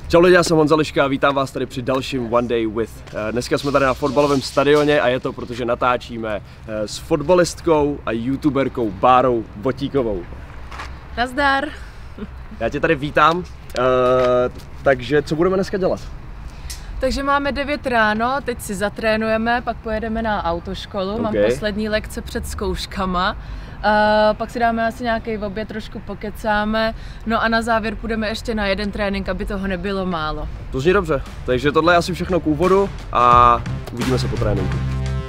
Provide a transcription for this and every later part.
Čau lidi, já jsem Honza Liška a vítám vás tady při dalším One Day With. Dneska jsme tady na fotbalovém stadioně a je to, protože natáčíme s fotbalistkou a youtuberkou Bárou Votíkovou. Nazdar! Já tě tady vítám, takže co budeme dneska dělat? Takže máme 9 ráno, teď si zatrénujeme, pak pojedeme na autoškolu, mám poslední lekce před zkouškama. Pak si dáme asi nějaký oběd, trošku pokecáme, no a na závěr půjdeme ještě na jeden trénink, aby toho nebylo málo. To zní dobře, takže tohle je asi všechno k úvodu a uvidíme se po tréninku.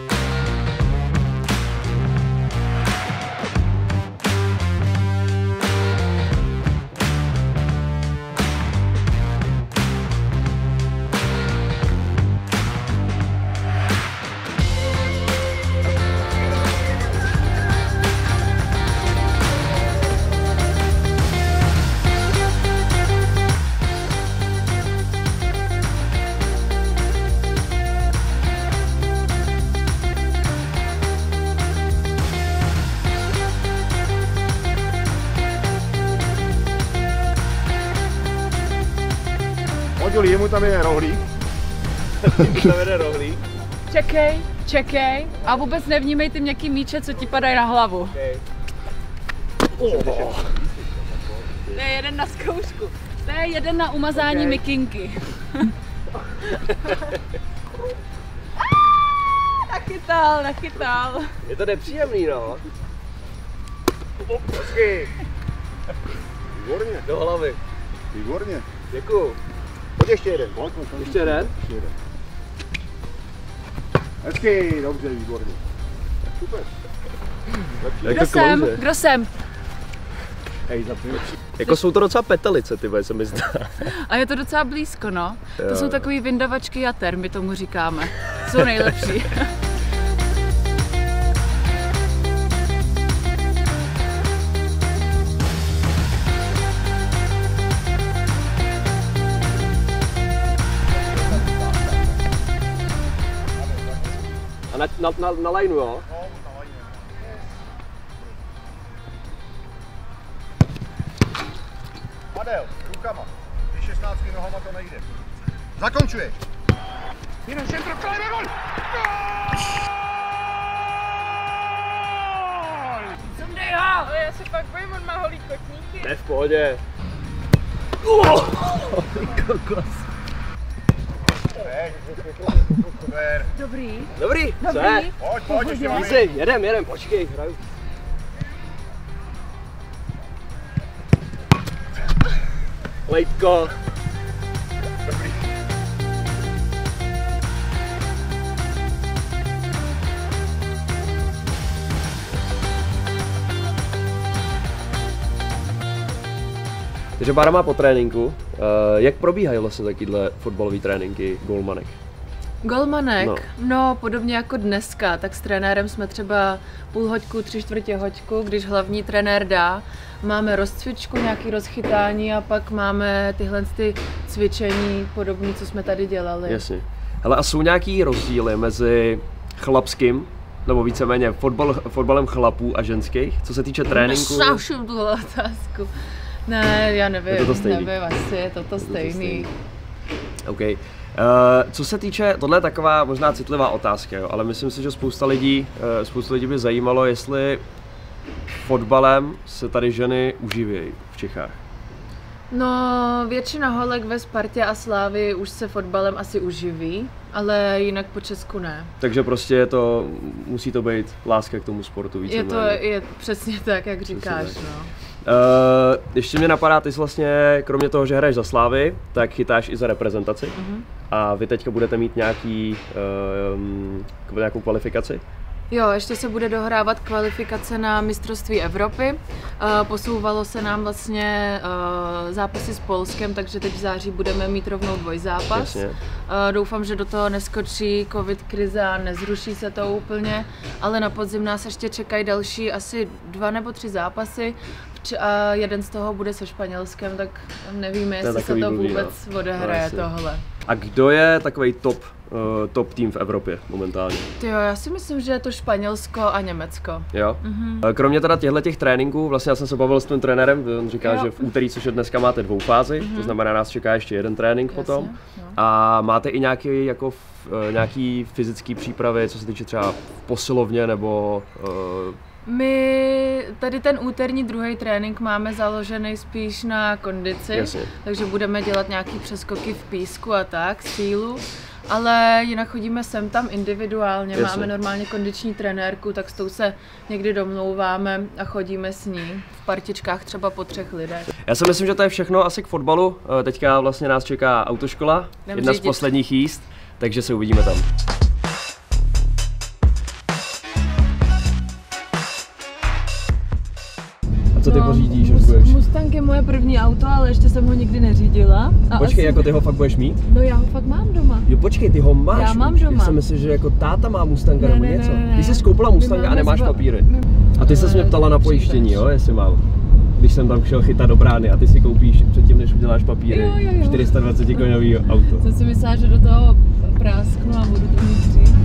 Jemu tam je rohlík. Tam jede rohlík. Čekej a vůbec nevnímej ty měkký míče, co ti padají na hlavu. Okay. To je jeden na zkoušku. To je jeden na umazání mikinky. Nachytal. Je to nepříjemný, no. Výborně. Do hlavy. Výborně. Děkuju. Pojď ještě jeden. Ještě jeden? Ještě jeden. Hezky, dobře, výborně. Super. Kdo jsem? Hej, jako jsou to docela petelice, ty se mi zdá. A je to docela blízko, no. Jo. To jsou takový vyndavačky jater, my tomu říkáme. Jsou nejlepší. A na lineu, jo? Adel, rukama. Ty 16 nohama to nejde. Zakončuješ. Jeden centro, klade gol! Sundej ho! Já se pak bojím, on má holý kotníky. Ne, v pohodě. Dobrý, co je? Pojď, ještě máme. Easy, jedem, počkej, hraju. Lejtko. Dobrý. Takže Bára má po tréninku. Jak probíhají vlastně takovýhle fotbalové tréninky golmanek? Golmanek? No, podobně jako dneska, tak s trenérem jsme třeba půl hoďku, 3/4 hoďku, když hlavní trenér dá. Máme rozcvičku, nějaké rozchytání a pak máme tyhle cvičení podobné, co jsme tady dělali. Jasně. Hele, a jsou nějaký rozdíly mezi chlapským, nebo víceméně fotbalem chlapů a ženských, co se týče tréninku? Nesnáším tuhle otázku. Ne, já nevím, je to stejný? nevím, asi je to stejný. OK. Co se týče, tohle je taková možná citlivá otázka, jo, ale myslím si, že spousta lidí by zajímalo, jestli fotbalem se tady ženy uživějí v Čechách. No, většina holek ve Spartě a Slávii už se fotbalem asi uživí, ale jinak po Česku ne. Takže prostě musí to být láska k tomu sportu víceméně. Je přesně tak, jak říkáš, tak. no. Ještě mě napadá, ty jsi vlastně, kromě toho, že hraješ za Slávy, tak chytáš i za reprezentaci. A vy teďka budete mít nějakou kvalifikaci? Jo, ještě se bude dohrávat kvalifikace na mistrovství Evropy. Posouvalo se nám vlastně zápasy s Polskem, takže teď v září budeme mít rovnou dvojzápas. Jasně. Doufám, že do toho neskočí covid krize a nezruší se to úplně, ale na podzim nás ještě čekají další asi 2 nebo 3 zápasy. A jeden z toho bude se Španělskem, tak nevíme, jestli se to vůbec odehraje tohle. A kdo je takový top tým v Evropě momentálně? Jo, já si myslím, že je to Španělsko a Německo. Jo? Kromě teda těchto tréninků, vlastně já jsem se bavil s tím trenérem, on říká, že v úterý, což je dneska, máte 2 fázy, to znamená, nás čeká ještě 1 trénink potom. No. A máte i nějaký fyzický přípravy, co se týče třeba v posilovně nebo... My tady ten úterní 2. trénink máme založený spíš na kondici, Jasně. takže budeme dělat nějaký přeskoky v písku a tak, sílu. Ale jinak chodíme sem tam individuálně, Jasně. máme normálně kondiční trenérku, tak s tou se někdy domlouváme a chodíme s ní v partičkách třeba po 3 lidech. Já si myslím, že to je všechno asi k fotbalu. Teďka vlastně nás čeká autoškola, jedna z posledních jízd, takže se uvidíme tam. Co ty pořídíš, až budeš? Mustang je moje první auto, ale ještě jsem ho nikdy neřídila. A Počkej, jako ty ho fakt budeš mít? No já ho fakt mám doma. Jo, počkej, ty ho máš. Já mám doma. Já jsem myslel, že jako táta má Mustanga nebo něco. Ne. Ty jsi skoupila Mustanga a nemáš papíry. A ty ses mě ptala na pojištění, jo, jestli mám. Když jsem tam šel chytat do brány a ty si koupíš předtím, než uděláš papíry, Jo. 420 koňový auto. Jsem si myslela, že do toho prásknu a budu to mít dřív.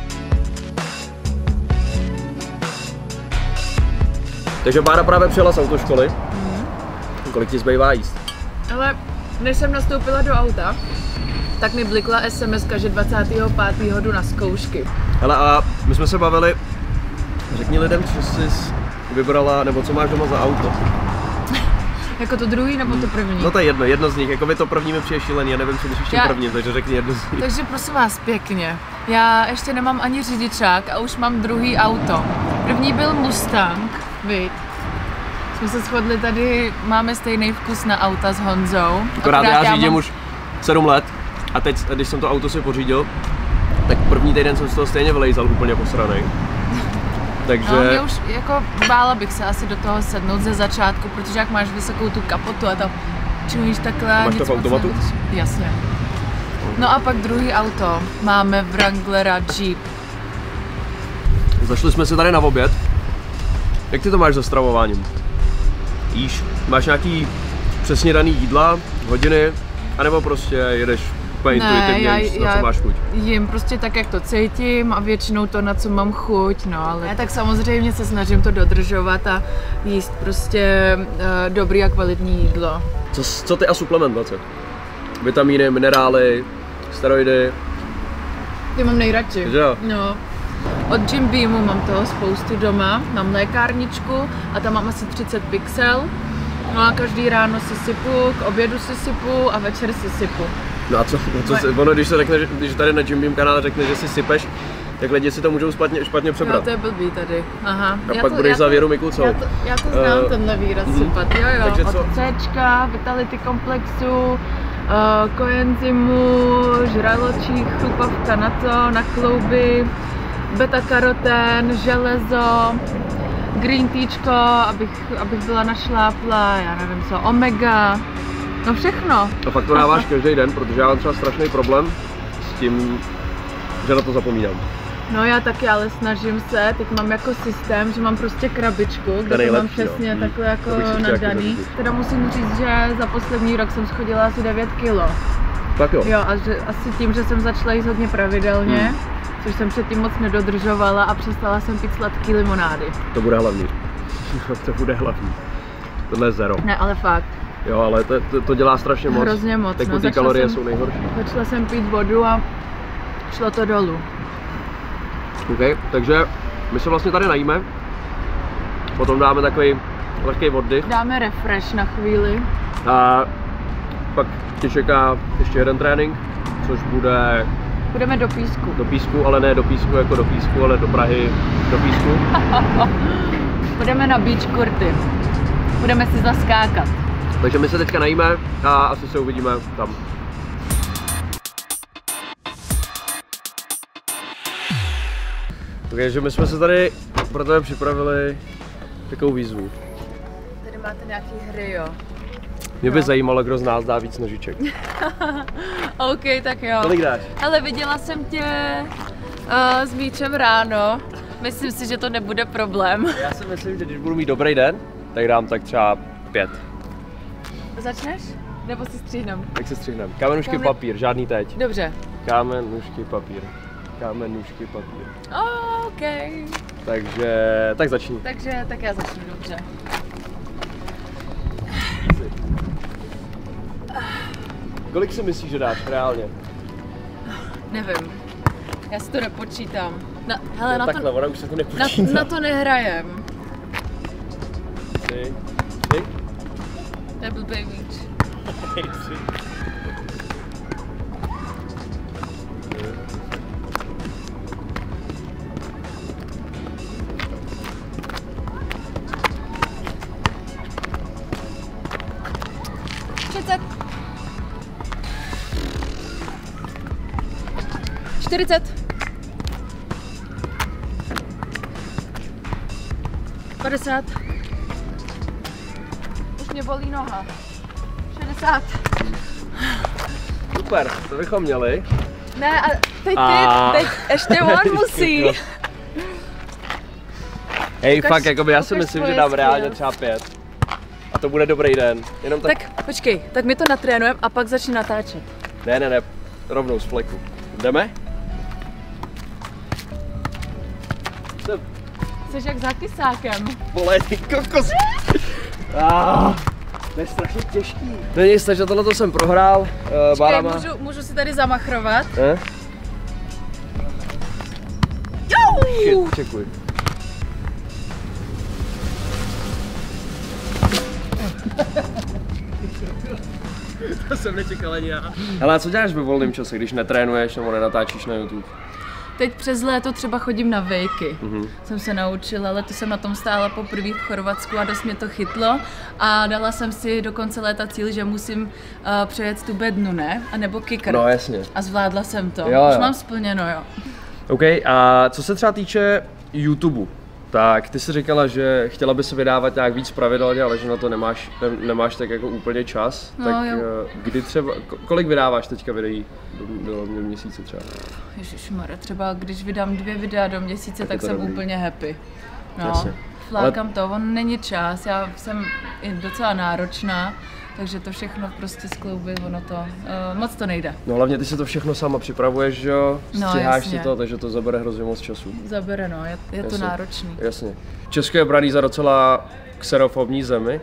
Takže Bára právě přijela z autoškoly. Kolik ti zbývá jíst? Ale než jsem nastoupila do auta, tak mi blikla SMS-ka, že 25. jdu na zkoušky. Hele, a my jsme se bavili, řekni lidem, co jsi vybrala, nebo co máš doma za auto. Jako to druhý nebo to první? No to je jedno z nich, jako by to první mi přijde šílený, já nevím, co myslíš tím prvním, takže řekni jedno z nich. Takže prosím vás pěkně, já ještě nemám ani řidičák a už mám druhý auto. První byl Mustang, viď? Jsme se shodli tady, máme stejný vkus na auta s Honzou. Akorát já řídím už 7 let a teď, když jsem to auto si pořídil, tak první týden jsem z toho stejně vylejzal úplně posranej. Takže... No, mě už jako bála bych se asi do toho sednout ze začátku, protože jak máš vysokou tu kapotu a tam čumíš takhle. A máš to v automatu? Jasně. No a pak druhý auto, máme Wranglera Jeep. Zašli jsme si tady na oběd. Jak ty to máš se stravováním? Jíš? Máš nějaký přesně daný jídla, hodiny, anebo prostě jedeš úplně intuitivně, na co máš chuť? Jím prostě tak, jak to cítím a většinou to, na co mám chuť, no ale tak samozřejmě se snažím to dodržovat a jíst prostě dobrý a kvalitní jídlo. Co ty a suplementace? Vitamíny, minerály, steroidy? Ty mám nejradši. Že jo? No. Od Jim Beamu mám toho spoustu doma, mám lékárničku a tam mám asi 30 pixel. No a každý ráno si sypu, k obědu si sypu a večer si sypu. No a ono, když se řekne, když tady na Jim Beam kanále řekne, že si sypeš, tak lidi si to můžou špatně přebrat. No to je blbý tady, aha. A pak budeš za Věru Mikucou. Já to znám, tenhle výraz sypat, jo. Takže od Cčka, Vitality komplexu, koenzymu, žraločí, chrupavka na to, na klouby, beta-karotén, železo, green teachko, abych byla našláplá, já nevím co, omega, no všechno. A fakt to dáváš každý den, protože já mám třeba strašný problém s tím, že na to zapomínám. No já taky, ale snažím se, teď mám jako systém, že mám prostě krabičku, kde to mám přesně takhle jako nadaný. Teda musím říct, že za poslední rok jsem schodila asi 9 kilo. Tak jo. Jo, a že asi tím, že jsem začala jíst hodně pravidelně, což jsem předtím moc nedodržovala a přestala jsem pít sladký limonády. To bude hlavní. To bude hlavní. Tohle je zero. Ne, ale fakt. Jo, ale to dělá strašně moc. Hrozně moc. Tekutý kalorie jsou nejhorší. Začala jsem pít vodu a šlo to dolů. OK, takže my se vlastně tady najíme. Potom dáme takový lehký oddych. Dáme refresh na chvíli. A pak tě čeká ještě jeden trénink, což bude... Půjdeme do písku. Do písku, ale ne do písku jako do písku, ale do Prahy do písku. Půjdeme na beach courty. Budeme si zaskákat. Takže my se teďka najíme a asi se uvidíme tam. Takže my jsme se tady pro tebe připravili takovou výzvu. Tady máte nějaký hry, jo? Mě by zajímalo, kdo z nás dá víc nožiček. OK, tak jo. Kolik dáš? Ale viděla jsem tě s míčem ráno. Myslím si, že to nebude problém. Já si myslím, že když budu mít dobrý den, tak dám tak třeba 5. Začneš? Nebo si stříhnem? Tak se stříhnem. Kámen, nůžky, papír, žádný teď. Dobře. Kámen, nůžky, papír. Kámen, nůžky, papír. OK. Takže, tak začni. Takže, tak já začnu, dobře. Kolik si myslíš, že dáš reálně? Nevím. Já si to nepočítám. Hele, no, takhle, ona už se to nepočítá. Na to nehrajem. 3. To je blbý víč. 3. Čtyřicet. 50. Už mě bolí noha. 60. Super, to bychom měli. Ne, a teď ještě on musí. Hej, fakt, jakoby já si myslím, že dám reálně třeba 5. A to bude dobrý den. Jenom tak počkej, tak my to natrénujeme a pak začne natáčet. Ne, rovnou z fleku. Jdeme? Jsi jak zákysákem. Vole, ty kokos. To je strašně těžký. Není jistě, že tohle jsem prohrál. Počkej, můžu si tady zamachrovat? Čekuj. To jsem nečekal ani já. Hele, a co děláš ve volném čase, když netrénuješ nebo nenatáčíš na YouTube? Teď přes léto třeba chodím na vejky. Jsem se naučila, letos jsem na tom stála poprvé v Chorvatsku a dost mě to chytlo. A dala jsem si do konce léta cíl, že musím přejet tu bednu, ne? A nebo kicker. No jasně. A zvládla jsem to. Jo. Už mám splněno, jo. OK, a co se třeba týče YouTube, tak ty jsi říkala, že chtěla by se vydávat nějak víc pravidelně, ale že na to nemáš tak jako úplně čas. No, tak jo. kdy třeba, kolik vydáváš teďka videí do měsíce třeba? Ježišmarja, třeba když vydám 2 videa do měsíce, tak jsem dobrý. úplně happy. No, Jasně. flákám to, on není čas, já jsem i docela náročná, takže to všechno prostě skloubit, ono to, moc to nejde. No hlavně ty si to všechno sama připravuješ, že jo? Stříháš si to, takže to zabere hrozně moc času. Zabere, no, je to náročný. Jasně. Česko je braný za docela xenofobní zemi.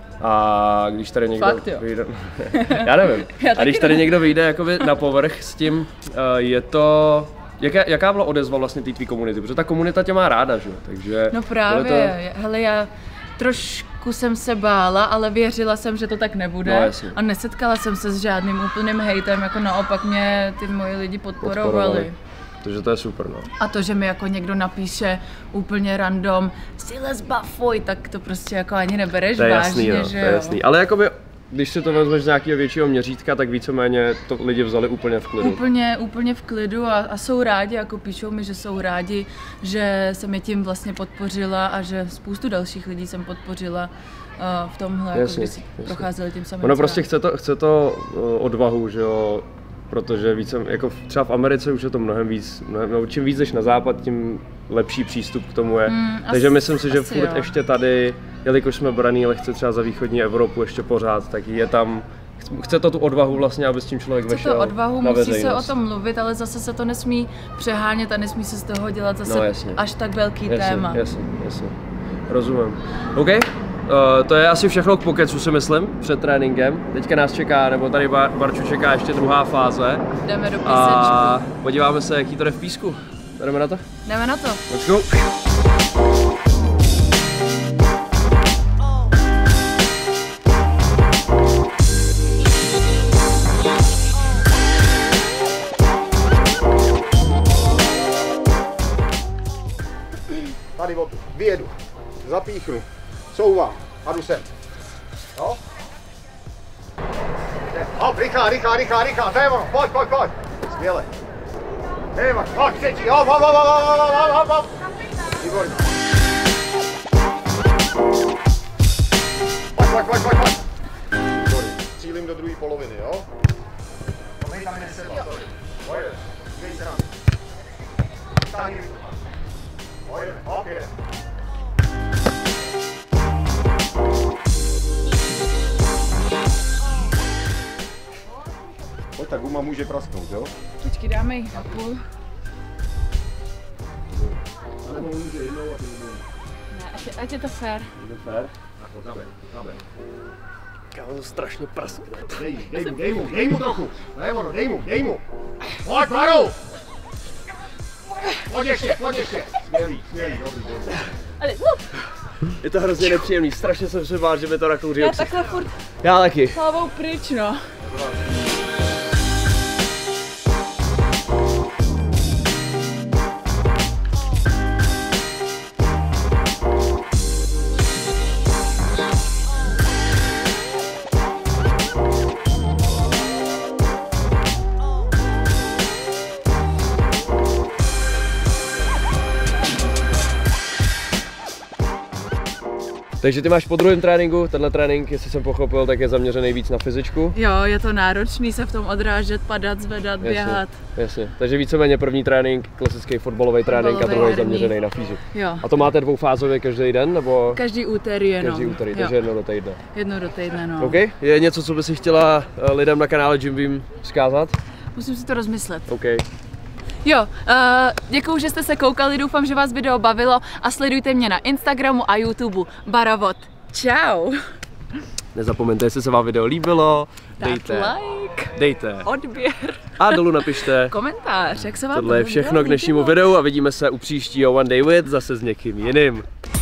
A když tady někdo vyjde, já nevím, a když tady někdo vyjde jakoby na povrch s tím, je to, jaká byla odezva vlastně té tvý komunity, protože ta komunita tě má ráda, že? Takže no právě, hele, já trošku jsem se bála, ale věřila jsem, že to tak nebude. No, a nesetkala jsem se s žádným úplným hejtem, jako naopak mě ty moji lidi podporovali. Takže to je super, no. A to, že mi jako někdo napíše úplně random si lesbafuj, tak to prostě jako ani nebereš vážně, no, že to je jasný. Ale jakoby, když si to vezmeš z nějakého většího měřítka, tak víceméně to lidi vzali úplně v klidu. Úplně v klidu a jsou rádi, jako píšou mi, že jsou rádi, že jsem je tím vlastně podpořila a že spoustu dalších lidí jsem podpořila v tomhle, jako když si procházeli tím samým. Ono prostě chce to odvahu, že jo. Protože více, jako třeba v Americe už je to mnohem víc, čím víc jdeš na západ, tím lepší přístup k tomu je. Takže myslím si, že furt ještě tady, jelikož jsme braný lehce třeba za východní Evropu ještě pořád, tak je tam, chce to tu odvahu vlastně, aby s tím člověk vešel to odvahu, na musí veřejnost. se o tom mluvit, ale zase se to nesmí přehánět a nesmí se z toho dělat zase až tak velký téma. Jasně. Rozumím. OK. To je asi všechno k pokecu, si myslím, před tréninkem. Teďka nás čeká, nebo tady Barču čeká ještě druhá fáze. Jdeme do písečku. A podíváme se, jaký to jde v písku. Jdeme na to? Jdeme na to. Let's go. Tady vyjedu, zapíchnu, couvám a jdu sem. Jo? Hop, rychlá, to je ono, pojď. Skvěle. Pojď, třetí, hop. Výborně. Pojď. Výborně. Cílím do druhé poloviny, jo? No, my tam nesedla, sorry. Pojď, dívej se na mě. Stáhni mi to. Pojď, hop, jede. Pojď, ta guma může prasknout, jo? Počkej, dáme ji na půl. Nebo může jednou a Ne, ať je to fér. Je to fér? Zaber. Kámo, to strašně praskne. Dej mu trochu. Dej mu. Pojď, Maru! Pojď ještě. Skvělý, dobrý. Ale, Je to hrozně nepříjemný, strašně jsem se bál, že by to nakouří. já takhle furt Já taky. hlavou pryč, no. Takže ty máš po druhém tréninku, tenhle trénink, jestli jsem pochopil, tak je zaměřený víc na fyzičku. Jo, je to náročný se v tom odrážet, padat, zvedat, běhat. Jasně. Takže víceméně první trénink, klasický fotbalový trénink a druhý zaměřený na fyziku. Jo. A to máte dvoufázově každý den, nebo? Každý úterý jenom. Každý úterý, takže jo. jednou do týdne. Jednou do týdne, no. OK? Je něco, co by si chtěla lidem na kanále Gym Beam vzkázat? Musím si to rozmyslet. OK. Jo, děkuju, že jste se koukali, doufám, že vás video bavilo a sledujte mě na Instagramu a YouTube Baravot. Čau! Nezapomeňte, jestli se vám video líbilo, dejte odběr a dolů napište komentář, jak se vám tohle je všechno k dnešnímu videu a vidíme se u příštího One Day With zase s někým jiným.